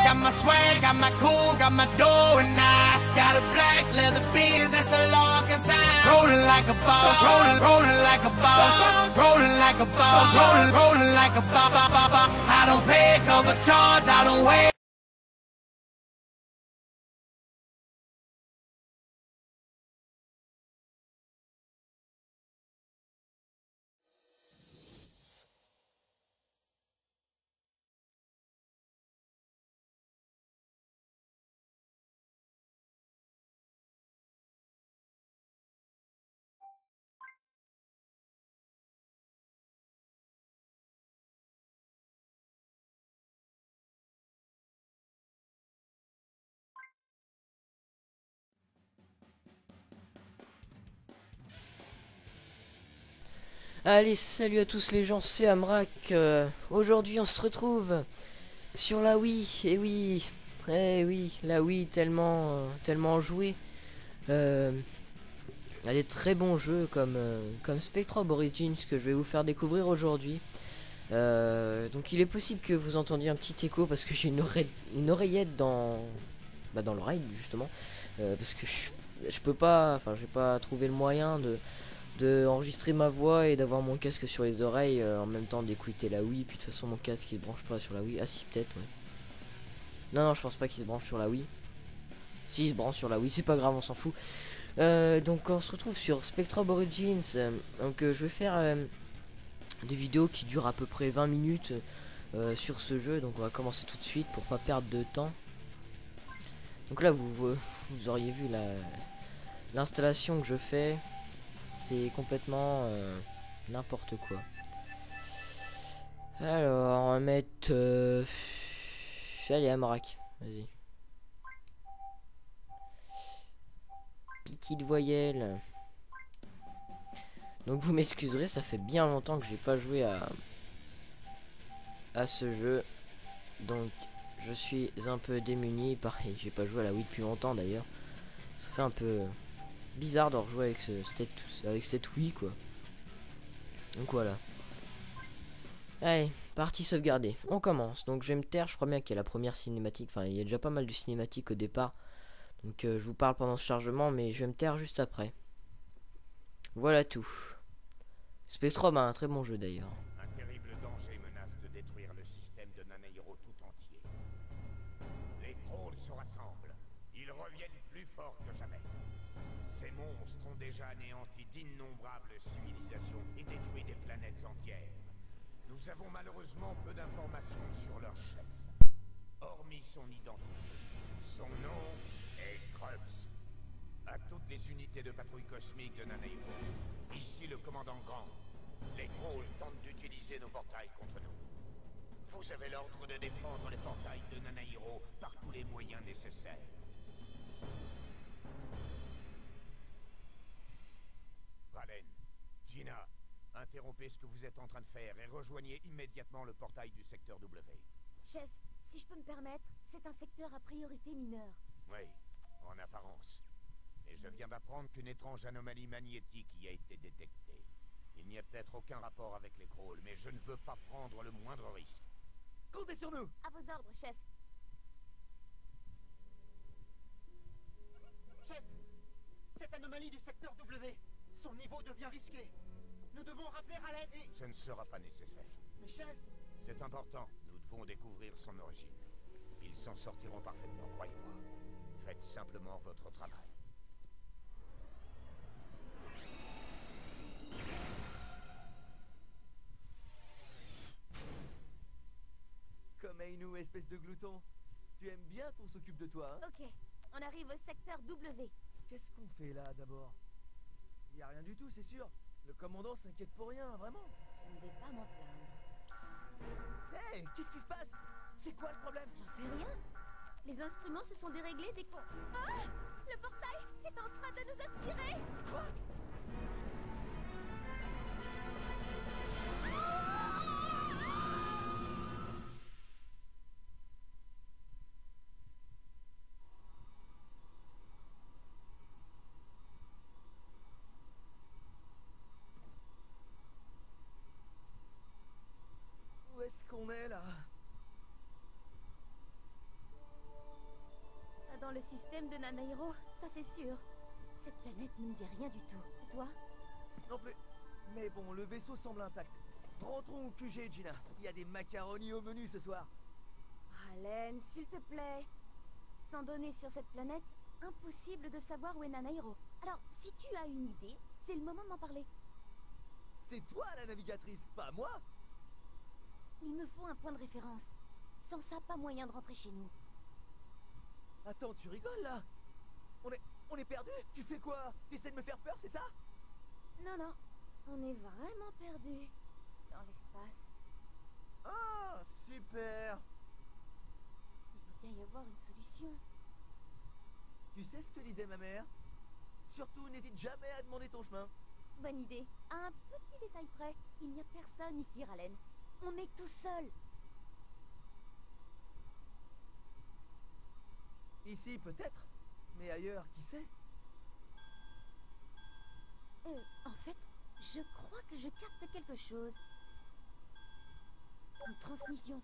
Got my swag, got my cool, got my dough, and I got a black leather biz, that's a long sign. Rolling like a boss, rolling like a boss, rolling like a boss, rolling like a boss. I don't pay cover charge, I don't wait. Allez, salut à tous les gens, c'est Amrak. Aujourd'hui, on se retrouve sur la Wii. Oui, la Wii tellement jouée. Il y a des très bons jeux comme Spectrum Origins que je vais vous faire découvrir aujourd'hui. Donc, il est possible que vous entendiez un petit écho parce que j'ai une oreillette dans l'oreille justement, parce que je peux pas, enfin, j'ai pas trouvé le moyen de enregistrer ma voix et d'avoir mon casque sur les oreilles en même temps d'écouter la Wii. Puis de toute façon mon casque il se branche pas sur la Wii. Ah si, peut-être, ouais. Non, je pense pas qu'il se branche sur la Wii. Si, il se branche sur la Wii, c'est pas grave, on s'en fout. Donc on se retrouve sur Spectrum Origins. Donc je vais faire des vidéos qui durent à peu près 20 minutes sur ce jeu. Donc on va commencer tout de suite pour pas perdre de temps. Donc là vous auriez vu l'installation que je fais. C'est complètement n'importe quoi. Alors, on va mettre... Allez, Amrak, vas-y. Petite voyelle. Donc vous m'excuserez, ça fait bien longtemps que j'ai pas joué à ce jeu. Donc je suis un peu démuni. Pareil, j'ai pas joué à la Wii depuis longtemps d'ailleurs. Ça fait un peu bizarre de rejouer avec cette Wii, quoi. Donc voilà. Allez, partie sauvegardée. On commence. Donc je vais me taire, je crois bien qu'il y a la première cinématique. Enfin, il y a déjà pas mal de cinématiques au départ. Donc je vous parle pendant ce chargement, mais je vais me taire juste après. Voilà tout. Spectrum a un très bon jeu d'ailleurs. Un terrible danger menace de détruire le système de Nanaïro tout entier. Les trolls se rassemblent. Ils reviennent plus forts que jamais. Ces monstres ont déjà anéanti d'innombrables civilisations et détruit des planètes entières. Nous avons malheureusement peu d'informations sur leur chef. Hormis son identité. Son nom est Crux. À toutes les unités de patrouille cosmique de Nanaïro. Ici le commandant Grand. Les trolls tentent d'utiliser nos portails contre nous. Vous avez l'ordre de défendre les portails de Nanaïro par tous les moyens nécessaires. Valen, Gina, interrompez ce que vous êtes en train de faire et rejoignez immédiatement le portail du secteur W. Chef, si je peux me permettre, c'est un secteur à priorité mineure. Oui, en apparence. Et je viens d'apprendre qu'une étrange anomalie magnétique y a été détectée. Il n'y a peut-être aucun rapport avec les Krolls, mais je ne veux pas prendre le moindre risque. Comptez sur nous! À vos ordres, chef. Chef! Cette anomalie du secteur W, son niveau devient risqué. Nous devons rappeler à l'aide et... Ce ne sera pas nécessaire. Mais chef! C'est important, nous devons découvrir son origine. Ils s'en sortiront parfaitement, croyez-moi. Faites simplement votre travail. Comme Ainu, espèce de glouton. Tu aimes bien qu'on s'occupe de toi, hein? Ok, on arrive au secteur W. Qu'est-ce qu'on fait là, d'abord? Y a rien du tout, c'est sûr. Le commandant s'inquiète pour rien, vraiment. Je ne vais pas m'en plaindre. Hey, qu'est-ce qui se passe? C'est quoi le problème? J'en sais rien. Les instruments se sont déréglés dès qu'on... Ah! Le portail est en train de nous aspirer! Quoi? Où est-ce qu'on est là? dans le système de Nanairo, ça c'est sûr. Cette planète ne me dit rien du tout. Et toi? Non plus. Mais bon, le vaisseau semble intact. Rentrons au QG, Gina. Il y a des macaronis au menu ce soir. Ralen, s'il te plaît. Sans donner sur cette planète, impossible de savoir où est Nanairo. Alors, si tu as une idée, c'est le moment de m'en parler. C'est toi la navigatrice, pas moi. Il me faut un point de référence. Sans ça, pas moyen de rentrer chez nous. Attends, tu rigoles là? On est perdu? Tu fais quoi? T'essaies de me faire peur, c'est ça? Non, non. On est vraiment perdu dans l'espace. Ah, super. Il doit bien y avoir une solution. Tu sais ce que disait ma mère? Surtout, n'hésite jamais à demander ton chemin. Bonne idée. À un petit détail près, il n'y a personne ici, Ralen. On est tout seul. Ici, peut-être. Mais ailleurs, qui sait? En fait, je crois que je capte quelque chose. Une transmission.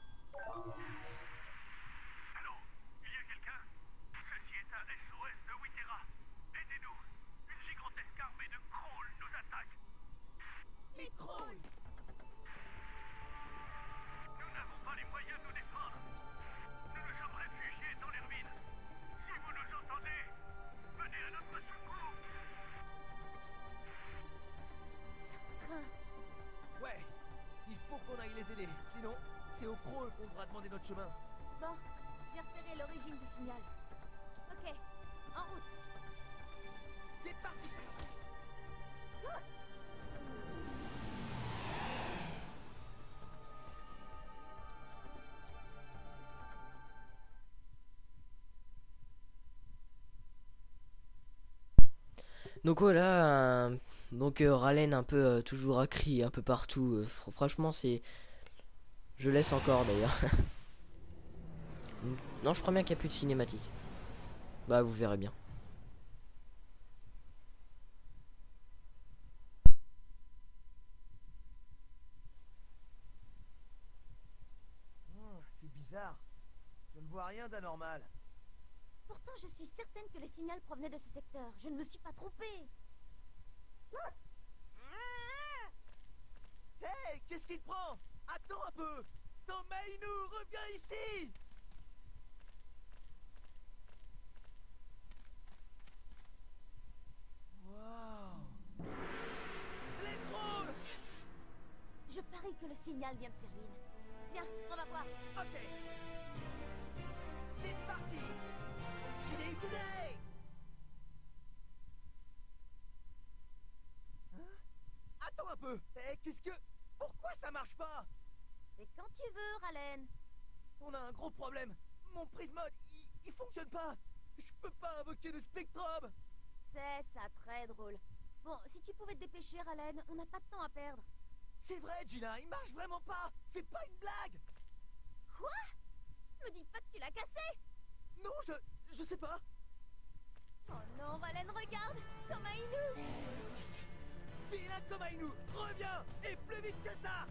Allô? Il y a quelqu'un? Ceci est un SOS de Witera. Aidez-nous. Une gigantesque armée de Krolls nous attaque. Les Krolls! Nous n'avons pas les moyens de nous défendre. Nous nous sommes réfugiés dans les ruines. Si vous nous entendez, venez à notre secours. Ça craint. Ouais, il faut qu'on aille les aider. Sinon, c'est aux Krolls qu'on devra demander notre chemin. Bon, j'ai repéré l'origine du signal. Ok, en route. C'est parti! Donc voilà, Ralen un peu toujours à crier un peu partout. Franchement, c'est. Je laisse encore d'ailleurs. Non, je crois bien qu'il n'y a plus de cinématique. Bah, vous verrez bien. C'est bizarre. Je ne vois rien d'anormal. Pourtant, je suis certaine que le signal provenait de ce secteur. Je ne me suis pas trompée. Hey, qu'est-ce qui te prend? Attends un peu! Tomainu, reviens ici! Waouh! Les Krolls! Je parie que le signal vient de ces ruines. Viens, on va voir. Ok. C'est parti! J'ai écouté! Hein? Attends un peu! Eh, qu'est-ce que... Pourquoi ça marche pas? C'est quand tu veux, Ralen. On a un gros problème. Mon prismode, il fonctionne pas. Je peux pas invoquer le spectrum. C'est ça, très drôle. Bon, si tu pouvais te dépêcher, Ralen, on n'a pas de temps à perdre. C'est vrai, Gina, il marche vraiment pas. C'est pas une blague. Quoi? Me dis pas que tu l'as cassé. Non, je sais pas. Oh non, Ralen, regarde. Tomainu. Vilain Tomainu, reviens. Et plus vite que ça.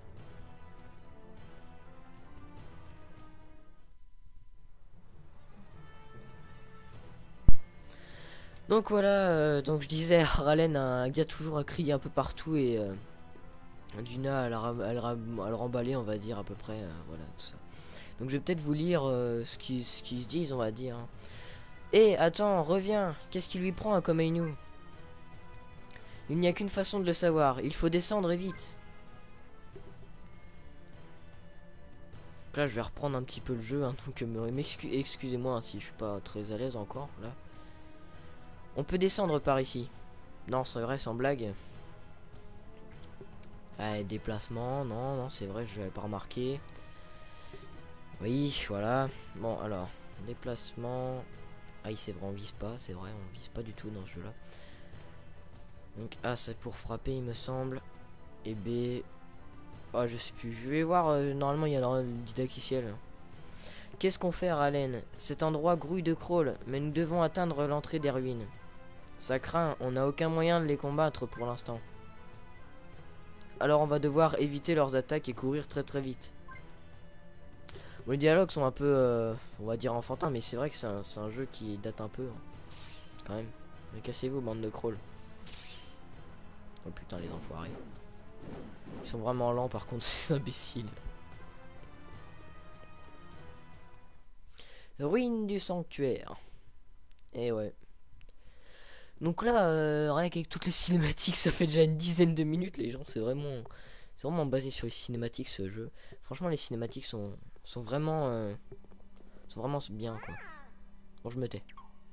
Donc voilà, donc je disais, Ralen, un gars toujours à crier un peu partout et Duna à le remballer, on va dire à peu près, voilà tout ça. Donc je vais peut-être vous lire ce qu'ils se disent, on va dire. Hein. Eh, attends, reviens, qu'est-ce qui lui prend à Komainu? Il n'y a qu'une façon de le savoir, il faut descendre et vite. Donc là je vais reprendre un petit peu le jeu, hein, donc excusez-moi hein, si je suis pas très à l'aise encore là. On peut descendre par ici. Non, c'est vrai, sans blague. Allez, déplacement. Non, non, c'est vrai, je l'avais pas remarqué. Oui, voilà. Bon, alors, déplacement. Ah, c'est vrai, on vise pas. C'est vrai, on vise pas du tout dans ce jeu-là. Donc, A, c'est pour frapper, il me semble. Et B... Ah, je sais plus. Je vais voir. Normalement, il y a le didacticiel. Qu'est-ce qu'on fait, Ralen? Cet endroit grouille de Krolls, mais nous devons atteindre l'entrée des ruines. Ça craint, on n'a aucun moyen de les combattre pour l'instant. Alors on va devoir éviter leurs attaques et courir très très vite. Bon, les dialogues sont un peu, on va dire enfantins, mais c'est vrai que c'est un jeu qui date un peu, hein, quand même. Mais cassez-vous, bande de crawls. Oh putain, les enfoirés. Ils sont vraiment lents, par contre, ces imbéciles. Ruine du sanctuaire. Et ouais. Donc là, rien qu'avec toutes les cinématiques, ça fait déjà une dizaine de minutes, les gens. C'est vraiment basé sur les cinématiques, ce jeu. Franchement, les cinématiques sont vraiment bien, quoi. Bon, je me tais.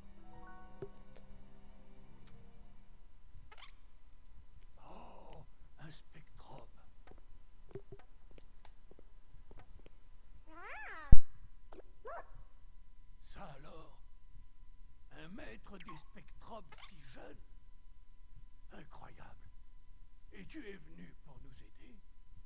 Oh, un spectrobe. Ça alors? Un maître des spectrobes si jeune? Incroyable. Et tu es venu pour nous aider?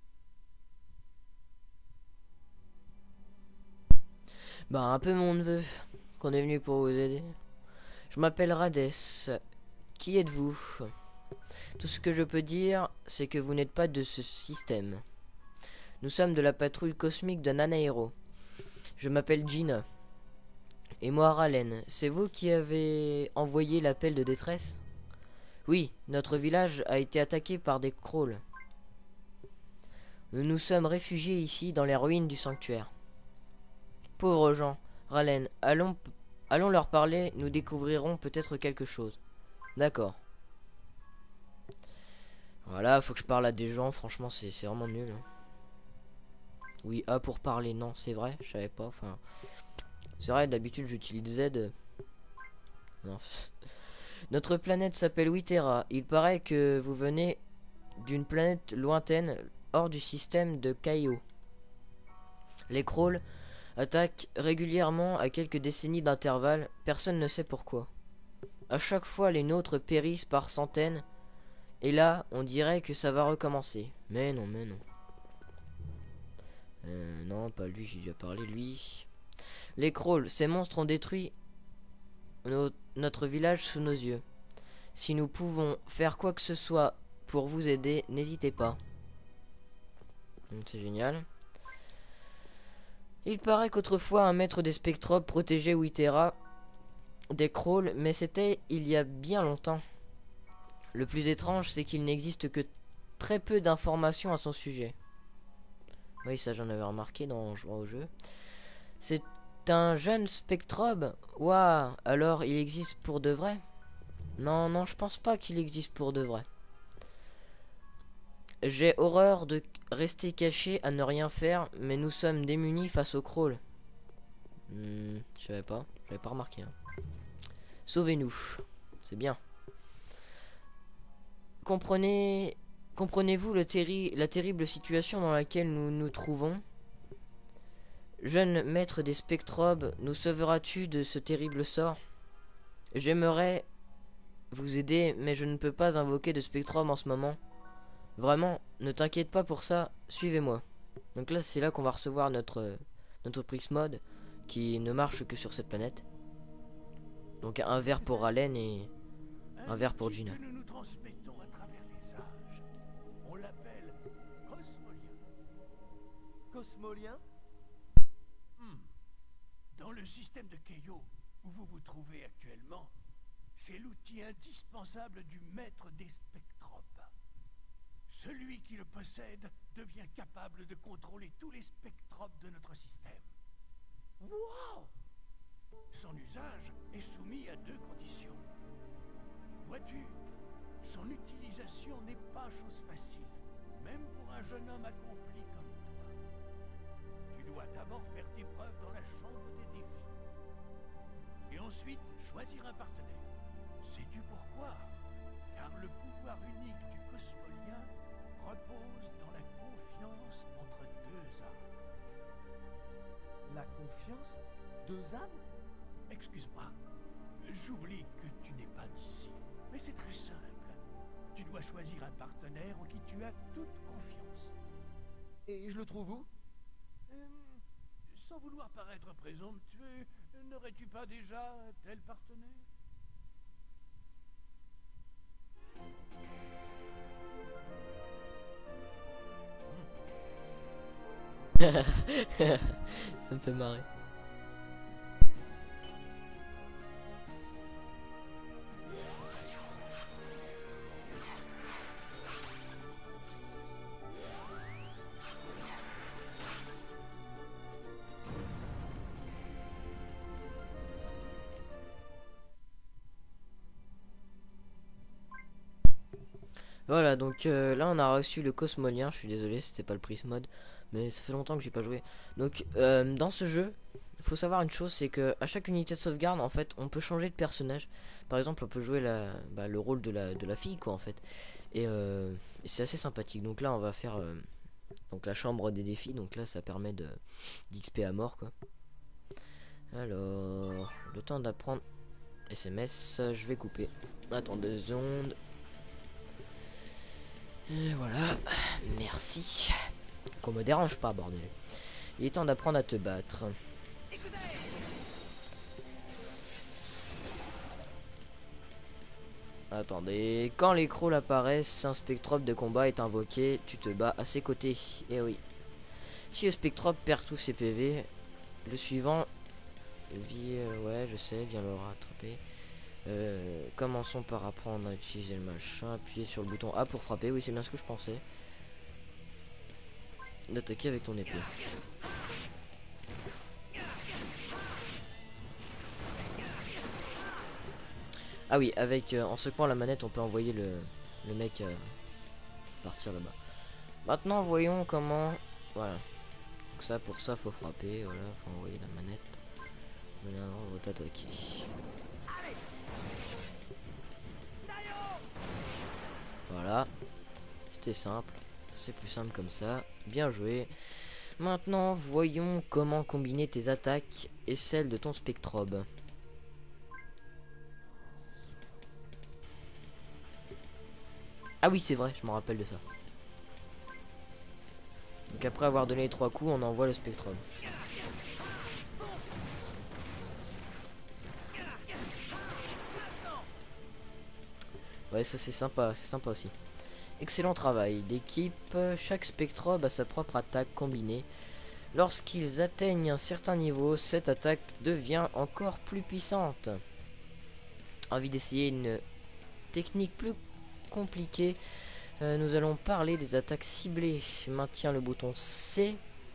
Bah, un peu mon neveu, qu'on est venu pour vous aider. Je m'appelle Rades. Qui êtes-vous? Tout ce que je peux dire, c'est que vous n'êtes pas de ce système. Nous sommes de la patrouille cosmique de Nanaero. Je m'appelle Gina. Et moi, Ralen. C'est vous qui avez envoyé l'appel de détresse? Oui, notre village a été attaqué par des crawls. Nous nous sommes réfugiés ici dans les ruines du sanctuaire. Pauvres gens, Ralen, allons leur parler, nous découvrirons peut-être quelque chose. D'accord. Voilà, faut que je parle à des gens, franchement c'est vraiment nul. Hein. Oui, A pour parler, non, c'est vrai, je savais pas, enfin... C'est vrai, d'habitude j'utilise Z. Non. Notre planète s'appelle Witera. Il paraît que vous venez d'une planète lointaine, hors du système de Kaio. Les crawls attaquent régulièrement à quelques décennies d'intervalle, personne ne sait pourquoi. À chaque fois, les nôtres périssent par centaines, et là, on dirait que ça va recommencer. Mais non, mais non. Non, pas lui, j'ai déjà parlé, lui. Les crawls, ces monstres ont détruit notre village sous nos yeux. Si nous pouvons faire quoi que ce soit pour vous aider, n'hésitez pas. C'est génial. Il paraît qu'autrefois un maître des spectrobes protégeait Witera des crawls, mais c'était il y a bien longtemps. Le plus étrange, c'est qu'il n'existe que très peu d'informations à son sujet. Oui, ça j'en avais remarqué dans jouant au jeu. C'est un jeune spectrobe? Waouh, alors il existe pour de vrai? Non, non, je pense pas qu'il existe pour de vrai. J'ai horreur de rester caché à ne rien faire, mais nous sommes démunis face aux crawls. Je savais pas, j'avais pas remarqué. Hein. Sauvez-nous, c'est bien. Comprenez-vous la terrible situation dans laquelle nous nous trouvons? Jeune maître des spectrobes, nous sauveras-tu de ce terrible sort? J'aimerais vous aider, mais je ne peux pas invoquer de spectrobe en ce moment. Vraiment, ne t'inquiète pas pour ça, suivez-moi. Donc là, c'est là qu'on va recevoir notre Prismod, qui ne marche que sur cette planète. Donc un verre pour Allen et un verre pour Gina. Que nous nous transmettons à travers les âges. On l'appelle Cosmolien. Cosmolien? Dans le système de Kaio, où vous vous trouvez actuellement, c'est l'outil indispensable du maître des spectrobes. Celui qui le possède devient capable de contrôler tous les spectrobes de notre système. Wow! Son usage est soumis à deux conditions. Vois-tu, son utilisation n'est pas chose facile, même pour un jeune homme accompli comme toi. Tu dois d'abord faire tes preuves dans la chambre des défis. Et ensuite, choisir un partenaire. Sais-tu pourquoi? Car le pouvoir unique du Cosmolien repose dans la confiance entre deux âmes. La confiance? Deux âmes? Excuse-moi, j'oublie que tu n'es pas d'ici. Mais c'est très simple. Tu dois choisir un partenaire en qui tu as toute confiance. Et je le trouve où? Sans vouloir paraître présomptueux, n'aurais-tu pas déjà un tel partenaire? Ça me fait marrer. Voilà, donc là on a reçu le Cosmolien. Je suis désolé, c'était pas le Prismode, mais ça fait longtemps que j'ai pas joué. Donc dans ce jeu, il faut savoir une chose, c'est que à chaque unité de sauvegarde, en fait, on peut changer de personnage. Par exemple, on peut jouer le rôle de la fille, quoi, en fait. Et c'est assez sympathique. Donc là, on va faire donc la chambre des défis. Donc là, ça permet d'XP à mort, quoi. Alors, le temps d'apprendre SMS, je vais couper. Attends 2 secondes. Et voilà, merci. Qu'on me dérange pas, bordel. Il est temps d'apprendre à te battre. Attendez, quand les crawls apparaissent, un spectrope de combat est invoqué, tu te bats à ses côtés. Et oui. Si le spectrope perd tous ses PV, le suivant ouais, je sais, viens le rattraper. Commençons par apprendre à utiliser le machin. Appuyez sur le bouton A pour frapper. Oui, c'est bien ce que je pensais. D'attaquer avec ton épée. Ah oui, avec en secouant la manette, on peut envoyer le mec partir là-bas. Maintenant, voyons comment. Voilà. Donc ça, pour ça, faut frapper. Voilà, faut envoyer la manette. Maintenant, on va t'attaquer. Voilà, c'était simple, c'est plus simple comme ça, bien joué. Maintenant, voyons comment combiner tes attaques et celles de ton spectrobe. Ah oui, c'est vrai, je me rappelle de ça. Donc après avoir donné les 3 coups, on envoie le spectrobe. Ouais, ça c'est sympa aussi. Excellent travail d'équipe. Chaque spectrobe a sa propre attaque combinée. Lorsqu'ils atteignent un certain niveau, cette attaque devient encore plus puissante. Envie d'essayer une technique plus compliquée. Nous allons parler des attaques ciblées. Maintiens le bouton C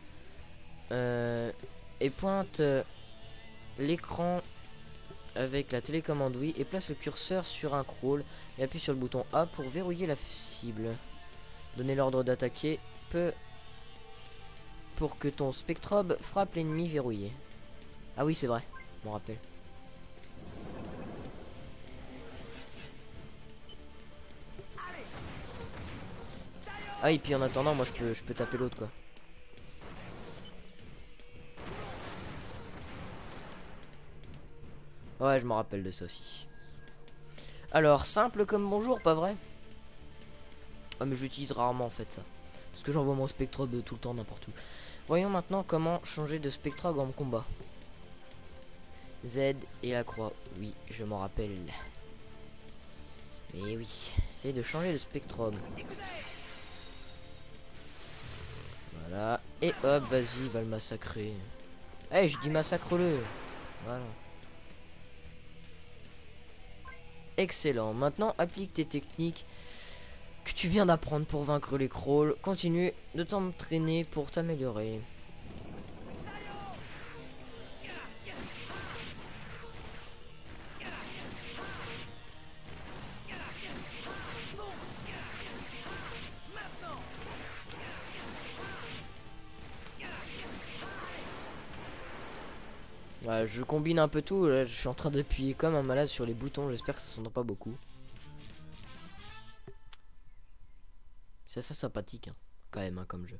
et pointe l'écran avec la télécommande oui et place le curseur sur un crawl et appuie sur le bouton A pour verrouiller la cible. Donner l'ordre d'attaquer pour que ton spectrobe frappe l'ennemi verrouillé. Ah oui, c'est vrai, je m'en rappelle. Ah et puis en attendant, moi je peux taper l'autre quoi. Ouais, je me rappelle de ça aussi. Alors, simple comme bonjour, pas vrai? Ah mais j'utilise rarement en fait ça. Parce que j'envoie mon spectrobe tout le temps n'importe où. Voyons maintenant comment changer de spectrobe en combat. Z et la croix. Oui, je m'en rappelle. Et oui, c'est de changer de spectrobe. Voilà. Et hop, vas-y, va le massacrer. Eh, hey, je dis massacre-le. Voilà. Excellent. Maintenant, applique tes techniques que tu viens d'apprendre pour vaincre les crawls. Continue de t'entraîner pour t'améliorer. Je combine un peu tout, là, je suis en train d'appuyer comme un malade sur les boutons, j'espère que ça s'entend pas beaucoup. C'est assez sympathique, hein, quand même, hein, comme jeu.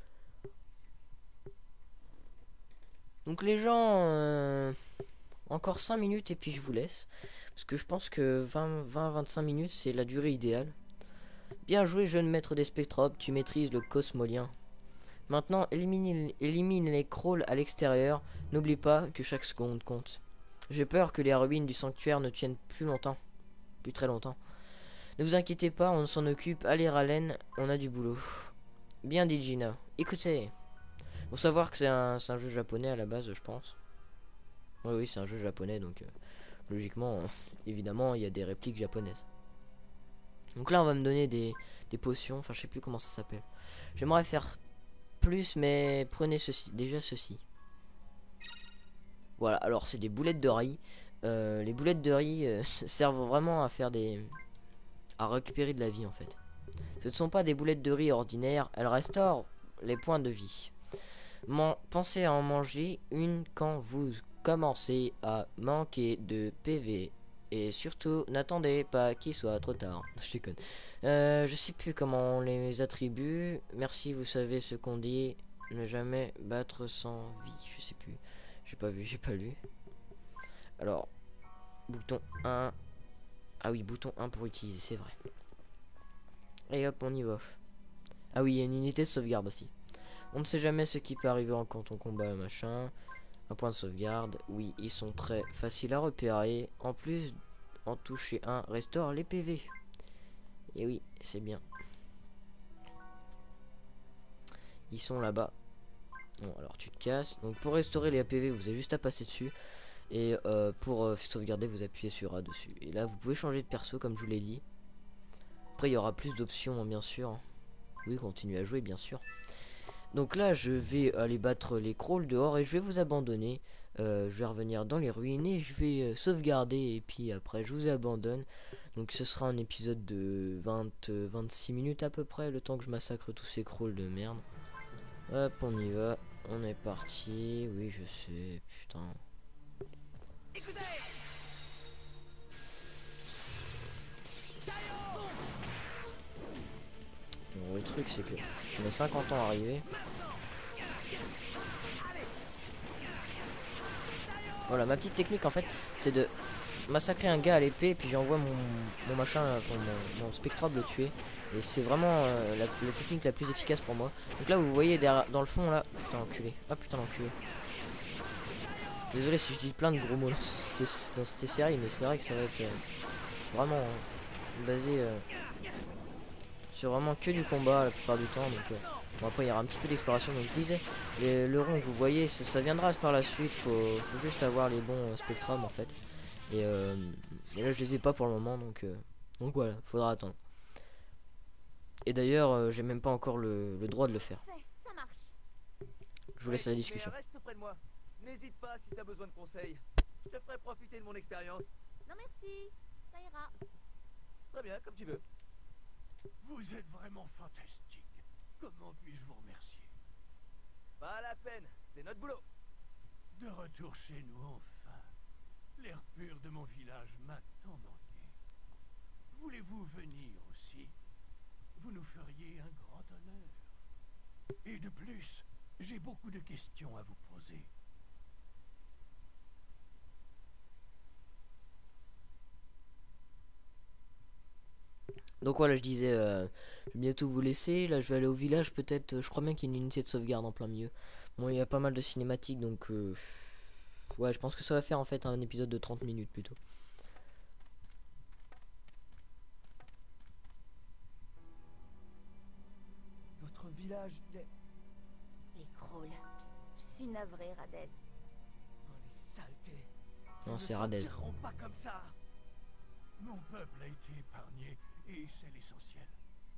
Donc les gens, encore 5 minutes et puis je vous laisse. Parce que je pense que 20-25 minutes c'est la durée idéale. Bien joué jeune maître des spectrobes, tu maîtrises le cosmolien. Maintenant, élimine les crawls à l'extérieur. N'oublie pas que chaque seconde compte. J'ai peur que les ruines du sanctuaire ne tiennent plus très longtemps. Ne vous inquiétez pas, on s'en occupe. Allez Ralen, on a du boulot. Bien dit Gina. Écoutez, Faut savoir que c'est un jeu japonais à la base, je pense. Oui, oui, c'est un jeu japonais, donc logiquement, évidemment, il y a des répliques japonaises. Donc là, on va me donner des potions. Enfin, je sais plus comment ça s'appelle. J'aimerais faire plus, mais prenez ceci. Déjà ceci. Voilà, alors c'est des boulettes de riz. Les boulettes de riz servent vraiment à faire à récupérer de la vie en fait. Ce ne sont pas des boulettes de riz ordinaires, elles restaurent les points de vie. Pensez à en manger une quand vous commencez à manquer de PV. Et surtout, n'attendez pas qu'il soit trop tard. Je déconne. Je sais plus comment on les attribue. Merci, vous savez ce qu'on dit. Ne jamais battre sans vie. Je sais plus. J'ai pas vu, j'ai pas lu. Alors, bouton 1. Ah oui, bouton 1 pour utiliser, c'est vrai. Et hop, on y va. Ah oui, il y a une unité de sauvegarde aussi. On ne sait jamais ce qui peut arriver quand on combat machin. Un point de sauvegarde. Oui, ils sont très faciles à repérer. En plus, en toucher un restaure les PV. Et oui, c'est bien. Ils sont là-bas. Bon, alors tu te casses. Donc pour restaurer les APV, vous avez juste à passer dessus. Et pour sauvegarder, vous appuyez sur A dessus. Et là, vous pouvez changer de perso, comme je vous l'ai dit. Après, il y aura plus d'options, bien sûr. Oui, continuez à jouer, bien sûr. Donc là, je vais aller battre les crawls dehors et je vais vous abandonner. Je vais revenir dans les ruines et je vais sauvegarder. Et puis après, je vous abandonne. Donc ce sera un épisode de 26 minutes à peu près, le temps que je massacre tous ces crawls de merde. Hop, on y va. On est parti. Oui, je sais. Putain. Bon, le truc, c'est que je mets 50 ans à arriver. Voilà, ma petite technique en fait, c'est de massacrer un gars à l'épée, puis j'envoie mon machin, enfin mon spectrobe le tuer. Et c'est vraiment la technique la plus efficace pour moi. Donc là, vous voyez derrière, dans le fond là, putain l'enculé, ah putain l'enculé. Désolé si je dis plein de gros mots dans cette série, mais c'est vrai que ça va être vraiment basé sur vraiment que du combat la plupart du temps. Donc bon, après il y aura un petit peu d'exploration. Donc je disais, le rond que vous voyez, ça viendra par la suite. Faut juste avoir les bons spectrums en fait. Et là je les ai pas pour le moment, donc voilà, faudra attendre. Et d'ailleurs j'ai même pas encore le droit de le faire. Ça marche. Je vous laisse à la discussion. Reste près de moi. N'hésite pas si t'as besoin de conseils. Je te ferai profiter de mon expérience. Non merci, ça ira. Très bien, comme tu veux. Vous êtes vraiment fantastique. Comment puis-je vous remercier? Pas la peine, c'est notre boulot. De retour chez nous, enfin. L'air pur de mon village m'a tant manqué. Voulez-vous venir aussi? Vous nous feriez un grand honneur. Et de plus, j'ai beaucoup de questions à vous poser. Donc voilà, je disais, je vais bientôt vous laisser. Là, je vais aller au village, peut-être. Je crois bien qu'il y a une unité de sauvegarde en plein milieu. Bon, il y a pas mal de cinématiques, donc ouais, je pense que ça va faire en fait un épisode de 30 minutes plutôt. Votre village, il est... Les crawls. Je suis navrée, Radez. Oh, les saletés. Non, Ils c'est ne Radez. s'en tireront pas comme ça. Mon peuple a été épargné, et c'est l'essentiel.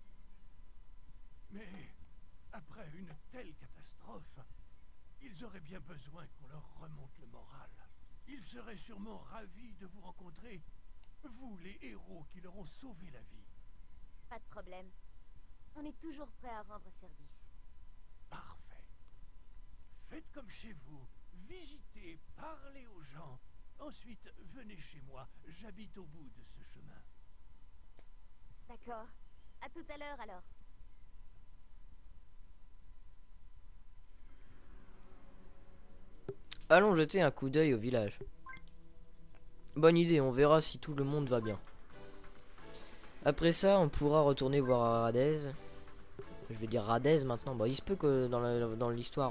Mais, après une telle catastrophe, ils auraient bien besoin qu'on leur remonte le moral. Ils seraient sûrement ravis de vous rencontrer, vous les héros qui leur ont sauvé la vie. Pas de problème. On est toujours prêt à rendre service. Parfait. Faites comme chez vous, visitez, parlez aux gens. Ensuite, venez chez moi, j'habite au bout de ce chemin. D'accord. À tout à l'heure alors. Allons jeter un coup d'œil au village. Bonne idée, on verra si tout le monde va bien. Après ça, on pourra retourner voir Radez. Je vais dire Radez maintenant. Bah, il se peut que dans l'histoire,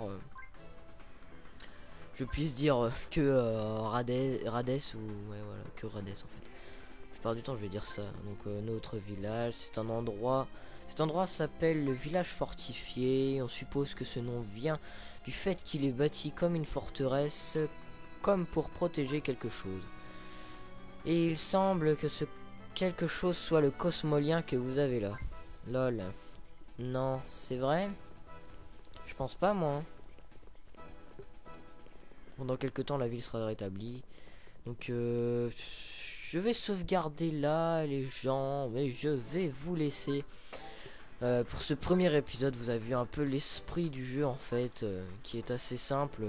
je puisse dire que Radez ou ouais voilà, que Radez en fait. La plupart du temps, je vais dire ça. Donc notre village, c'est un endroit. Cet endroit s'appelle le village fortifié. On suppose que ce nom vient du fait qu'il est bâti comme une forteresse, comme pour protéger quelque chose. Et il semble que ce quelque chose soit le cosmolien que vous avez là. Lol. Non, c'est vrai? Je pense pas, moi. Bon, dans quelques temps, la ville sera rétablie. Donc, je vais sauvegarder là, les gens. Mais je vais vous laisser. Pour ce premier épisode, vous avez vu un peu l'esprit du jeu, en fait. Qui est assez simple.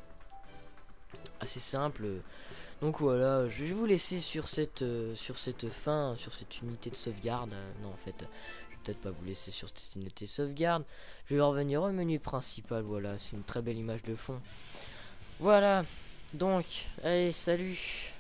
Donc voilà, je vais vous laisser sur cette fin, sur cette unité de sauvegarde. Non, en fait, je vais peut-être pas vous laisser sur cette unité de sauvegarde. Je vais revenir au menu principal. Voilà, c'est une très belle image de fond. Voilà, donc, allez, salut.